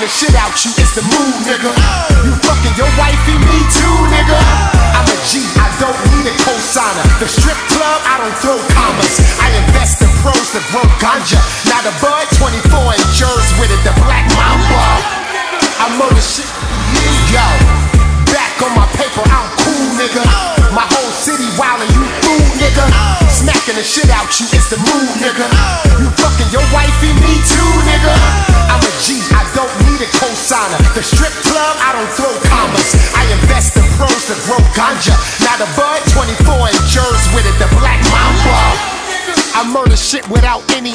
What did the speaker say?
the shit out you, it's the mood, nigga. You fucking your wifey, me too, nigga. I'm a G, I don't need a cosigner. The strip club, I don't throw commas. I invest in pros to grow ganja. Now the bud 24 and jurors with it, the black mamba. I murder shit, yo. Back on my paper, I'm cool, nigga. My whole city wildin', you fool, nigga. Smacking the shit out you, it's the mood, nigga. You fucking your wifey, me too, nigga. I'm a G, I don't need a cosigner. The strip club, I don't throw commas. I invest in pros to grow ganja. Now the bud 24 and jurors with it, the black mamba. I murder shit without any